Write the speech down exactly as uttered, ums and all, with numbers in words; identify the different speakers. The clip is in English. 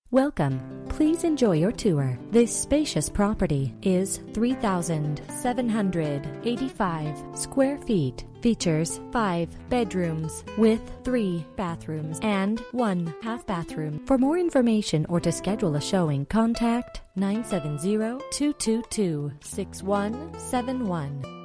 Speaker 1: Welcome. Please enjoy your tour. This spacious property is three thousand seven hundred eighty-five square feet. Features five bedrooms with three bathrooms and one half bathroom. For more information or to schedule a showing, contact nine seven zero, two two two, six one seven one.